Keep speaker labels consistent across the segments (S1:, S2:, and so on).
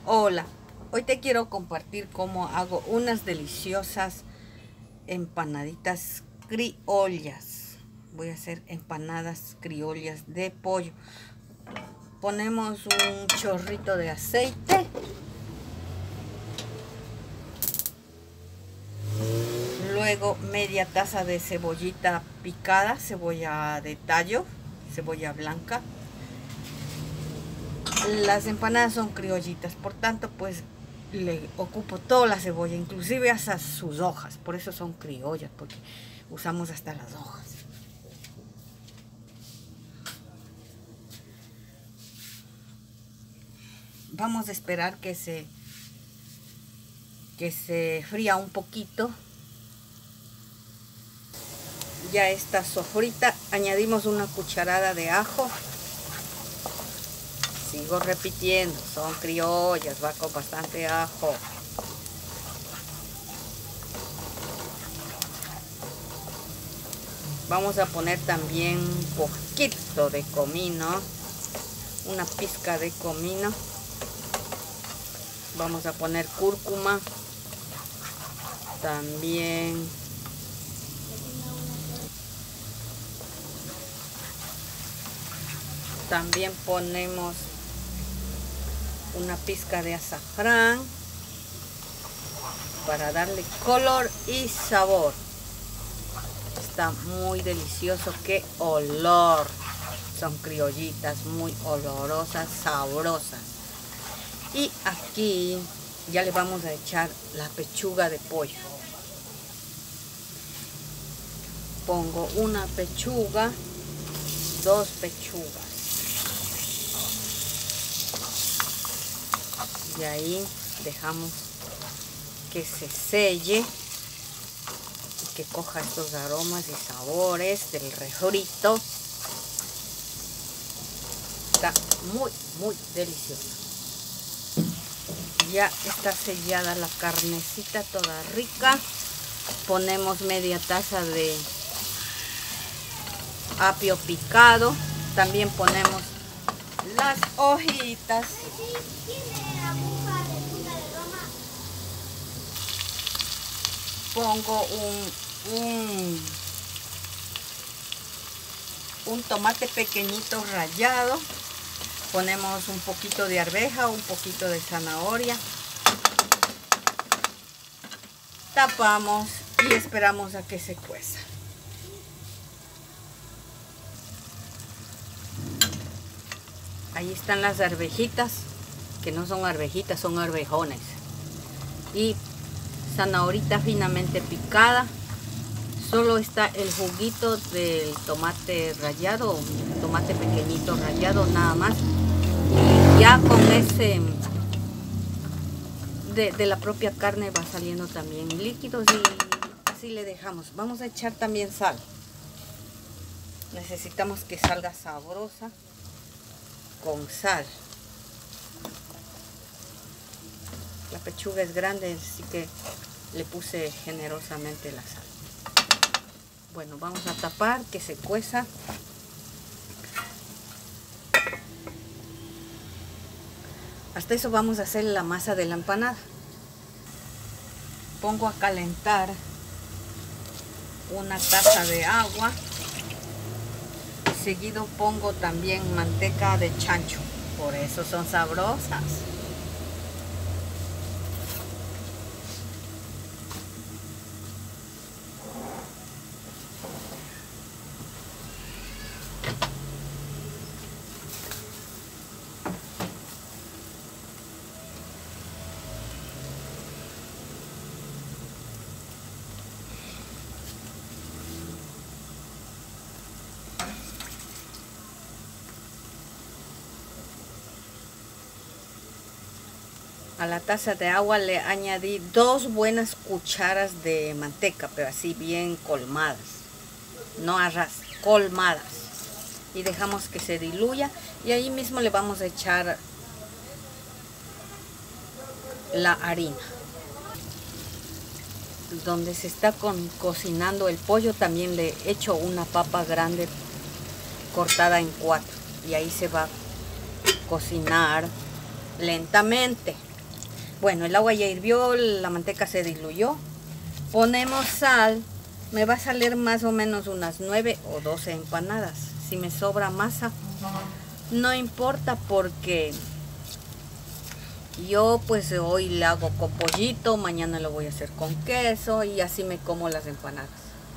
S1: Hola, hoy te quiero compartir cómo hago unas deliciosas empanaditas criollas. Voy a hacer empanadas criollas de pollo. Ponemos un chorrito de aceite. Luego media taza de cebollita picada, cebolla de tallo, cebolla blanca. Las empanadas son criollitas, por tanto pues le ocupo toda la cebolla, inclusive hasta sus hojas, por eso son criollas, porque usamos hasta las hojas. Vamos a esperar que se fría un poquito. Ya está sofrita, añadimos una cucharada de ajo. Sigo repitiendo, son criollas, va con bastante ajo. Vamos a poner también un poquito de comino, una pizca de comino. Vamos a poner cúrcuma, también ponemos una pizca de azafrán para darle color y sabor. Está muy delicioso, qué olor. Son criollitas muy olorosas, sabrosas. Y aquí ya le vamos a echar la pechuga de pollo. Pongo una pechuga, 2 pechugas. Y ahí dejamos que se selle y que coja estos aromas y sabores del refrito. Está muy delicioso. Ya está sellada la carnecita toda rica. Ponemos media taza de apio picado. También ponemos las hojitas. Pongo un tomate pequeñito rallado. Ponemos un poquito de arveja, un poquito de zanahoria. Tapamos y esperamos a que se cueza. Ahí están las arvejitas, que no son arvejitas, son arvejones. Y zanahorita finamente picada. Solo está el juguito del tomate rallado, tomate pequeñito rallado, nada más. Y ya con ese de la propia carne va saliendo también líquidos y así le dejamos. Vamos a echar también sal. Necesitamos que salga sabrosa con sal. La pechuga es grande, así que le puse generosamente la sal. Bueno, vamos a tapar que se cueza. Hasta eso vamos a hacer la masa de la empanada. Pongo a calentar una taza de agua. Y seguido pongo también manteca de chancho. Por eso son sabrosas. A la taza de agua le añadí 2 buenas cucharas de manteca, pero así bien colmadas, no a ras, colmadas. Y dejamos que se diluya y ahí mismo le vamos a echar la harina. Donde se está cocinando el pollo también le echo una papa grande cortada en 4 y ahí se va a cocinar lentamente. Bueno, el agua ya hirvió, la manteca se diluyó. Ponemos sal. Me va a salir más o menos unas 9 o 12 empanadas. Si me sobra masa, no importa, porque yo pues hoy le hago con pollito, mañana lo voy a hacer con queso y así me como las empanadas.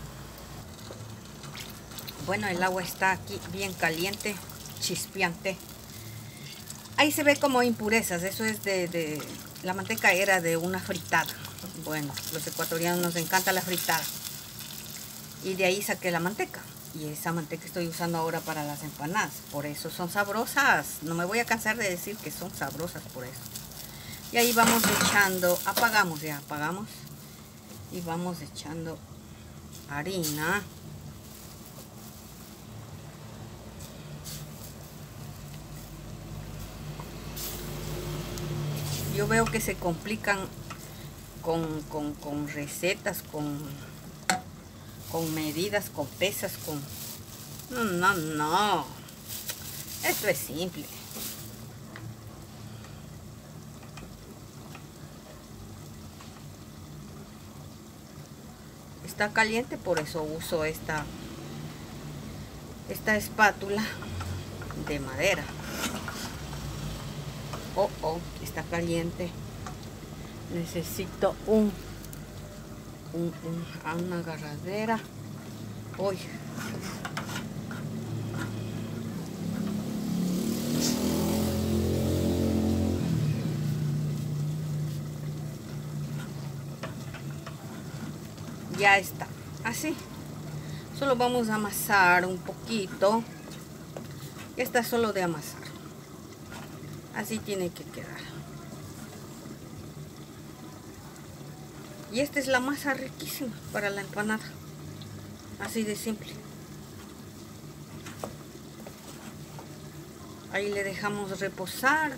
S1: Bueno, el agua está aquí bien caliente, chispeante. Ahí se ve como impurezas, eso es de la manteca era de una fritada. Bueno, los ecuatorianos nos encanta la fritada. Y de ahí saqué la manteca. Y esa manteca estoy usando ahora para las empanadas. Por eso son sabrosas. No me voy a cansar de decir que son sabrosas por eso. Y ahí vamos echando, apagamos. Y vamos echando harina. Yo veo que se complican con recetas, con medidas, con pesas, con... No. Esto es simple. Está caliente, por eso uso esta espátula de madera. Oh, está caliente. Necesito una agarradera. Uy. Ya está. Así. Solo vamos a amasar un poquito. Ya está solo de amasar. Así tiene que quedar. Y esta es la masa riquísima para la empanada. Así de simple. Ahí le dejamos reposar.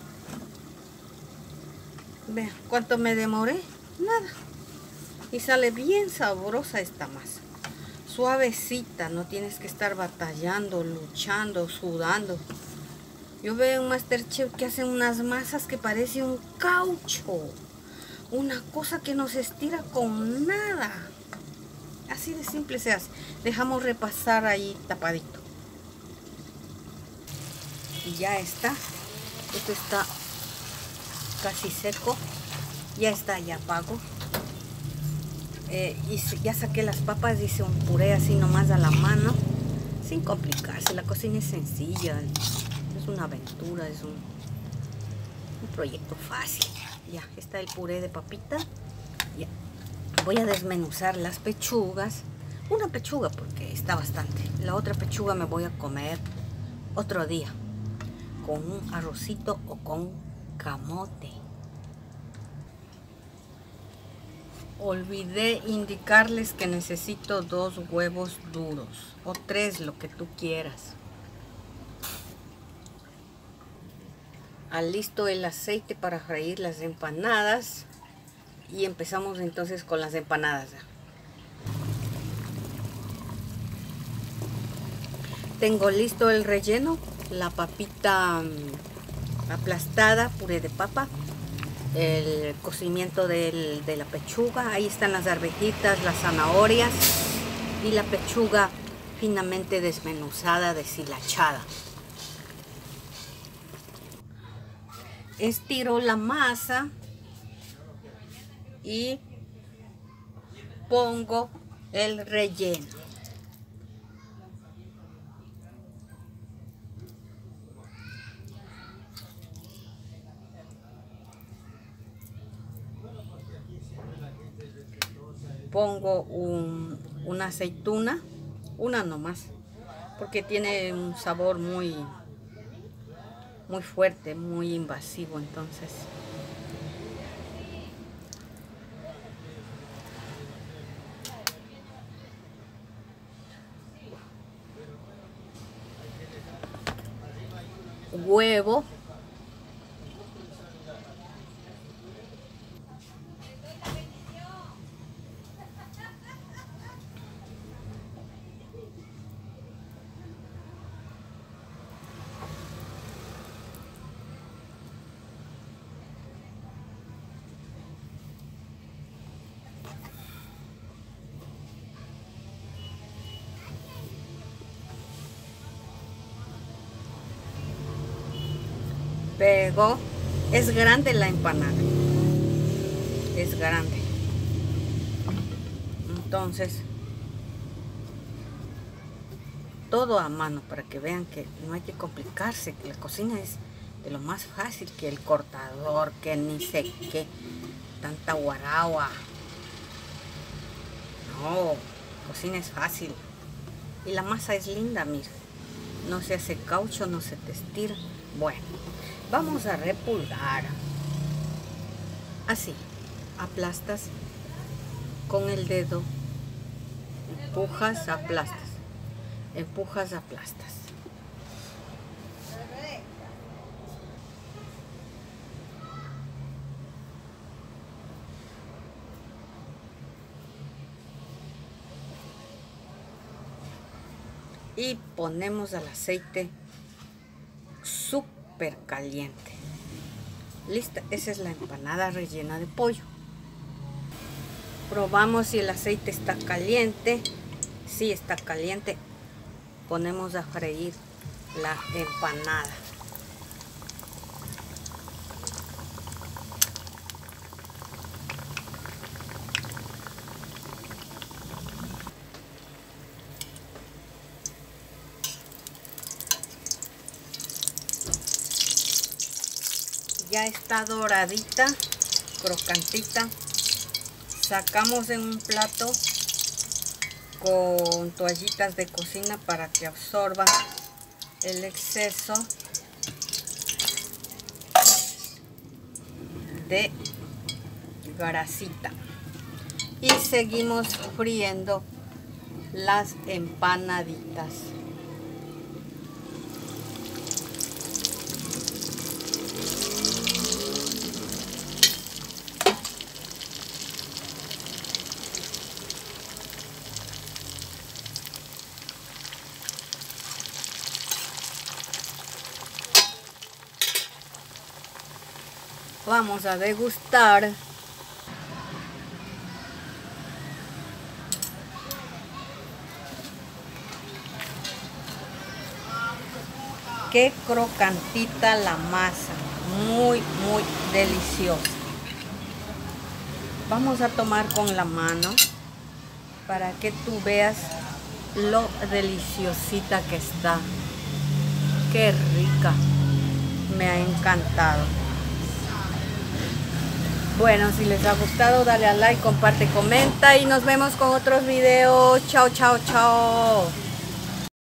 S1: Vean cuánto me demoré. Nada. Y sale bien sabrosa esta masa. Suavecita. No tienes que estar batallando, luchando, sudando. Yo veo en MasterChef que hacen unas masas que parecen un caucho. Una cosa que no se estira con nada. Así de simple se hace. Dejamos repasar ahí tapadito. Y ya está. Esto está casi seco. Ya está, ya apago. Y ya saqué las papas. Hice un puré así nomás a la mano. Sin complicarse. La cocina es sencilla. Es una aventura. Es un proyecto fácil. Ya está el puré de papita. Ya. Voy a desmenuzar las pechugas. Una pechuga porque está bastante. La otra pechuga me voy a comer otro día. Con un arrocito o con camote. Olvidé indicarles que necesito 2 huevos duros. O 3, lo que tú quieras. Alisto el aceite para freír las empanadas. Y empezamos entonces con las empanadas. Tengo listo el relleno. La papita aplastada, puré de papa. El cocimiento de la pechuga. Ahí están las arvejitas, las zanahorias. Y la pechuga finamente desmenuzada, deshilachada. Estiro la masa y pongo el relleno. Pongo una aceituna, una nomás, porque tiene un sabor muy fuerte, muy invasivo, entonces. Huevo. Pero es grande la empanada. Es grande. Entonces, todo a mano para que vean que no hay que complicarse, que la cocina es de lo más fácil, que el cortador, que ni sé qué, tanta guaragua. No, cocina es fácil. Y la masa es linda, mira. No se hace caucho, no se te estira. Bueno, vamos a repulgar. Así, aplastas con el dedo. Empujas, aplastas. Empujas, aplastas. Y ponemos al aceite súper caliente. Lista, esa es la empanada rellena de pollo. Probamos si el aceite está caliente. Sí, está caliente. Ponemos a freír la empanada. Ya está doradita, crocantita. Sacamos en un plato con toallitas de cocina para que absorba el exceso de grasita. Y seguimos friendo las empanaditas. Vamos a degustar. Qué crocantita la masa, muy deliciosa. Vamos a tomar con la mano para que tú veas lo deliciosita que está. Qué rica, me ha encantado. Bueno, si les ha gustado, dale a like, comparte, comenta y nos vemos con otros videos. Chao, chao, chao.